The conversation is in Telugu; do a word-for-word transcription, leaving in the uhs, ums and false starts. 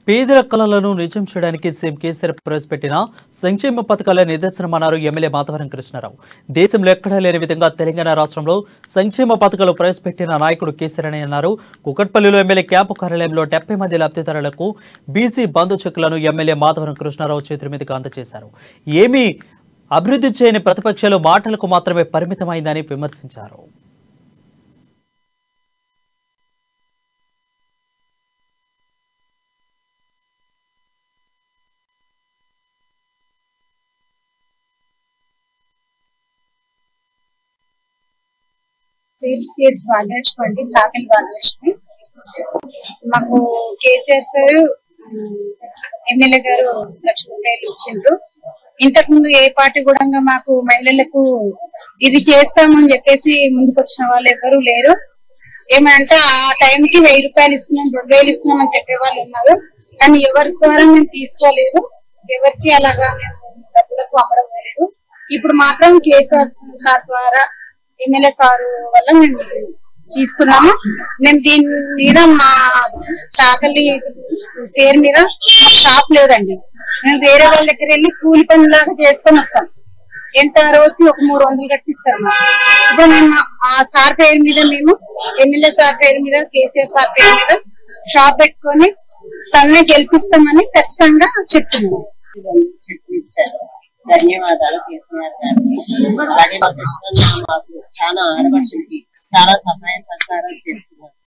పేదల కళలను నిజం చేయడానికి సీఎం కేసీఆర్ ప్రవేశపెట్టిన సంక్షేమ పథకాల నిదర్శనమన్నారు ఎమ్మెల్యే మాధవరం కృష్ణారావు. దేశంలో ఎక్కడా లేని విధంగా తెలంగాణ రాష్ట్రంలో సంక్షేమ పథకాలు ప్రవేశపెట్టిన నాయకుడు కేసీఆర్ అని అన్నారు. కుకట్పల్లిలో ఎమ్మెల్యే క్యాంపు కార్యాలయంలో డెబ్బై మంది లబ్ధిదారులకు బీసీ బంధు చెక్కులను ఎమ్మెల్యే మాధవరం కృష్ణారావు చేతుల మీదుగా అందజేశారు. ఏమీ అభివృద్ధి చేయని ప్రతిపక్షాలు మాటలకు మాత్రమే పరిమితమైందని విమర్శించారు. సిహెచ్ భాగ్యలక్ష్మి చాకలి భాగ్యలక్ష్మి. మాకు కేసీఆర్ సార్ ఎమ్మెల్యే గారు లక్ష రూపాయలు ఇచ్చిండ్రు. ఇంతకు ముందు ఏ పార్టీ కూడా మాకు మహిళలకు ఇది చేస్తామని చెప్పేసి ముందుకు వచ్చిన వాళ్ళు ఎవరు లేరు. ఏమంటే ఆ టైంకి వెయ్యి రూపాయలు ఇస్తున్నాం, రెండు వేలు ఇస్తున్నాం అని చెప్పే వాళ్ళు ఉన్నారు. కానీ ఎవరి ద్వారా మేము తీసుకోలేదు, ఎవరికి అలాగా మేము డబ్బులకు అమ్మడం లేదు. ఇప్పుడు మాత్రం కేసీఆర్ సార్ ద్వారా ఎమ్మెల్యే సార్ వల్ల మేము తీసుకున్నాము. మేము దీని మీద మా చాకలి పేరు మీద షాప్ లేదండి. మేము వేరే వాళ్ళ దగ్గర వెళ్ళి కూలి పనులాగా చేసుకొని వస్తాం. ఎంత రోజుకి ఒక మూడు వందలు కట్టిస్తారు. ఇప్పుడు మేము ఆ సార్ పేరు మీద, మేము ఎమ్మెల్యే సార్ పేరు మీద, కేసీఆర్ సార్ పేరు మీద షాప్ పెట్టుకొని తననే గెలిపిస్తామని ఖచ్చితంగా చెప్తున్నాము. ధన్యవాదాలు కేసీఆర్ గారికి. అలాగే మా కృష్ణ మాకు చాలా ఆడపడుచులకి చాలా సహాయ సహకారాలు చేస్తున్నారు.